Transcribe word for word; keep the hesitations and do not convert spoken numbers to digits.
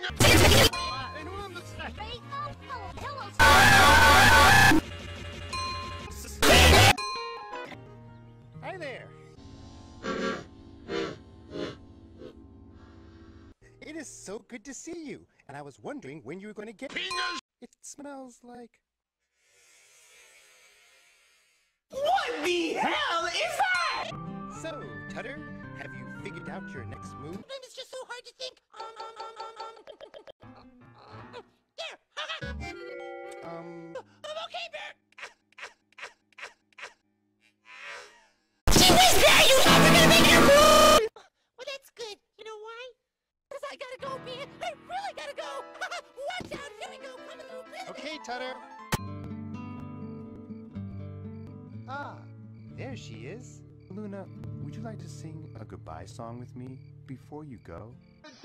Hi there. It is so good to see you, and I was wondering when you were going to get penis. It smells like. What the hell is that? So, Tutter, have you figured out your next move? Sometimes it's just so hard to think. Um, um, um, um, um. There. Um. I'm okay, Bear. She was there! You thought you were gonna make your move! Well, that's good. You know why? Because I gotta go, man. I really gotta go. Watch out. Here we go. Coming through. Okay, Tutter. Ah, there she is. Luna, would you like to sing a goodbye song with me before you go?